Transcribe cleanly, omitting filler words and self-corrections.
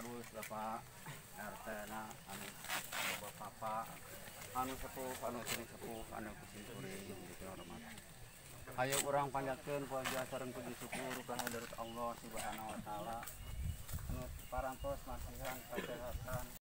bagus Bapak RT na anu Bapak anu sepuh anu sini sepuh anu kusimpuring gitu hormat. Ayo urang panjatkeun puja sareng puji syukur ka hadirat Allah Subhanahu wa taala. Anu parantos masihan kesehatan